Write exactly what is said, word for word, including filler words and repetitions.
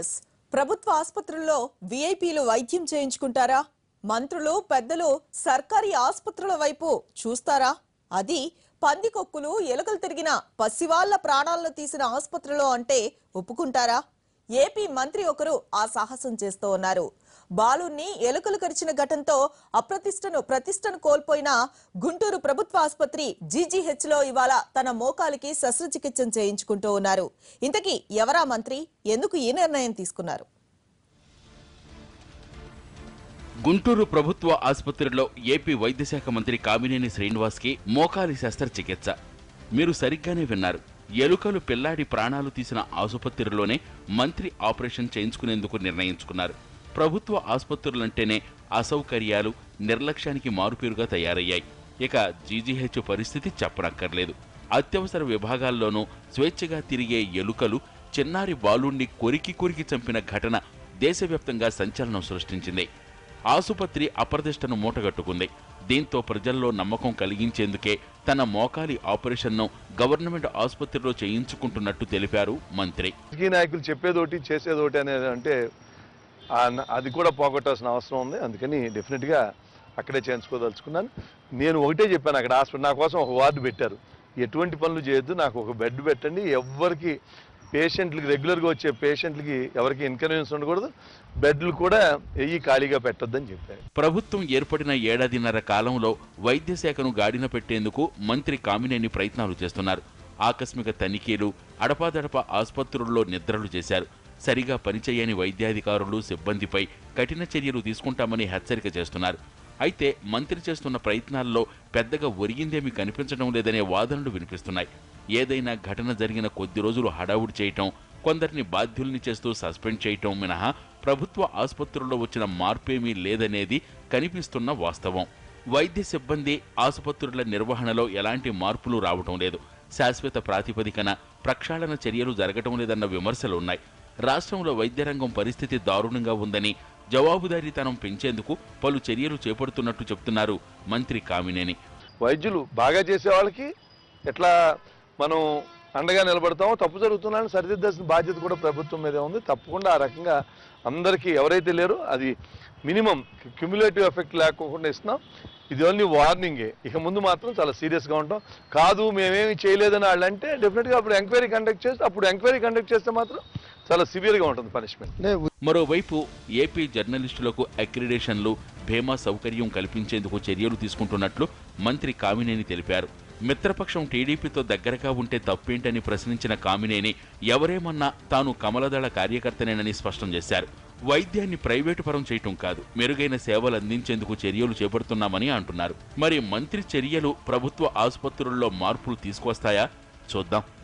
ప్రభుత్వ ఆసుపత్రుల్లో వీఐపీలు వైద్యం చేయించుకుంటారా? మంత్రులు పెద్దలు సర్కారీ ఆసుపత్రుల వైపు చూస్తారా? అది పందికొక్కులు ఎలుకలు తిరిగిన పసివాళ్ల ప్రాణాలను తీసిన ఆసుపత్రిలో అంటే ఒప్పుకుంటారా? ఏపీ మంత్రి ఒకరు ఆ సాహసం చేస్తూ ఉన్నారు. బాలుని ఎలుకలు కరిచిన ఘటనతో అప్రతిష్టను ప్రతిష్టను కోల్పోయిన గుంటూరు ప్రభుత్వ ఆసుపత్రి జీజీహెచ్ లో ఇవాళ తన మోకాలికి శస్త్రచికిత్స చేయించుకుంటూ ఉన్నారు. ఇంతకీ ఎవరా మంత్రి? ఎందుకు ఈ నిర్ణయం తీసుకున్నారు? గుంటూరు ప్రభుత్వ ఆసుపత్రిలో ఏపీ వైద్యశాఖ మంత్రి కామినేని శ్రీనివాస్ కి మోకాలి శస్త్రచికిత్స. మీరు సరిగ్గానే విన్నారు. ఎలుకలు పిల్లాడి ప్రాణాలు తీసిన ఆసుపత్రిలోనే మంత్రి ఆపరేషన్ చేయించుకునేందుకు నిర్ణయించుకున్నారు. ప్రభుత్వ ఆసుపత్రులంటేనే అసౌకర్యాలు, నిర్లక్ష్యానికి మారుపేరుగా తయారయ్యాయి. ఇక జీజీహెచ్ పరిస్థితి చెప్పనక్కర్లేదు. అత్యవసర విభాగాల్లోనూ స్వేచ్ఛగా తిరిగే ఎలుకలు చిన్నారి బాలుణ్ణి కొరికి కొరికి చంపిన ఘటన దేశవ్యాప్తంగా సంచలనం సృష్టించింది. ఆసుపత్రి అప్రతిష్టను మూటగట్టుకుంది. దీంతో ప్రజల్లో నమ్మకం కలిగించేందుకే తన మోకాలి ఆపరేషన్ను గవర్నమెంట్ ఆసుపత్రిలో చేయించుకుంటున్నట్టు తెలిపారు మంత్రి. నాయకులు చెప్పేదోటి చేసేదోటి అనేది అంటే అది కూడా పోగొట్టాల్సిన అవసరం ఉంది. అందుకని డెఫినెట్గా అక్కడే చేయించుకోదలుచుకున్నాను. నేను ఒకటే చెప్పాను, అక్కడ హాస్పిటల్ నా కోసం ఒక వార్డు పెట్టారు. ఎటువంటి పనులు చేయొద్దు, నాకు ఒక బెడ్ పెట్టండి. ఎవరికి పేషెంట్లకి రెగ్యులర్గా వచ్చే పేషెంట్లకి ఎవరికి ఇన్కన్వీనియన్స్ ఉండకూడదు, బెడ్లు కూడా వెయ్యి ఖాళీగా పెట్టొద్దని చెప్పారు. ప్రభుత్వం ఏర్పడిన ఏడాదిన్నర కాలంలో వైద్య శాఖను గాడిన పెట్టేందుకు మంత్రి కామినేని ప్రయత్నాలు చేస్తున్నారు. ఆకస్మిక తనిఖీలు, అడపాదడపా ఆసుపత్రుల్లో నిద్రలు చేశారు. సరిగా పనిచేయని వైద్యాధికారులు, సిబ్బందిపై కఠిన చర్యలు తీసుకుంటామని హెచ్చరిక చేస్తున్నారు. అయితే మంత్రి చేస్తున్న ప్రయత్నాల్లో పెద్దగా ఒరిగిందేమీ కనిపించడం లేదనే వాదనలు వినిపిస్తున్నాయి. ఏదైనా ఘటన జరిగిన కొద్ది రోజులు హడావుడి చేయటం, కొందరిని బాధ్యుల్ని చేస్తూ సస్పెండ్ చేయటం మినహా ప్రభుత్వ ఆసుపత్రుల్లో వచ్చిన మార్పేమీ లేదనేది కనిపిస్తున్న వాస్తవం. వైద్య సిబ్బంది, ఆసుపత్రుల నిర్వహణలో ఎలాంటి మార్పులు రావటం లేదు. శాశ్వత ప్రాతిపదికన ప్రక్షాళన చర్యలు జరగటం లేదన్న విమర్శలు ఉన్నాయి. రాష్ట్రంలో వైద్య రంగం పరిస్థితి దారుణంగా ఉందని, జవాబుదారీతనం పెంచేందుకు పలు చర్యలు చేపడుతున్నట్టు చెప్తున్నారు మంత్రి కామినేని. వైద్యులు బాగా చేసే వాళ్ళకి ఎట్లా మనం అండగా నిలబడతామో, తప్పు జరుగుతున్నాయని సరిదిద్దాల్సిన బాధ్యత కూడా ప్రభుత్వం మీదే ఉంది. తప్పకుండా ఆ రకంగా అందరికీ ఎవరైతే లేరో అది మినిమం క్యుములేటివ్ ఎఫెక్ట్ లేకోకుండా ఇస్తున్నాం. ఇది ఓన్లీ వార్నింగే. ఇక ముందు మాత్రం చాలా సీరియస్గా ఉంటాం. కాదు మేమేమి చేయలేదని వాళ్ళు అంటే డెఫినెట్గా అప్పుడు ఎంక్వైరీ కండక్ట్ చేస్తే అప్పుడు ఎంక్వైరీ కండక్ట్ చేస్తే మాత్రం చాలా సివియర్గా ఉంటుంది పనిష్మెంట్. మరోవైపు ఏపీ జర్నలిస్టులకు అక్రిడేషన్లు, బీమా సౌకర్యం కల్పించేందుకు చర్యలు తీసుకుంటున్నట్లు మంత్రి కామినేని తెలిపారు. మిత్రపక్షం టీడీపీతో దగ్గరగా ఉంటే తప్పేంటని ప్రశ్నించిన కామినేని ఎవరేమన్నా తాను కమలదళ కార్యకర్తనేనని స్పష్టం చేశారు. వైద్యాన్ని ప్రైవేటు పరం చేయటం కాదు, మెరుగైన సేవలు అందించేందుకు చర్యలు చేపడుతున్నామని అంటున్నారు. మరి మంత్రి చర్యలు ప్రభుత్వ ఆసుపత్రుల్లో మార్పులు తీసుకొస్తాయా? చూద్దాం.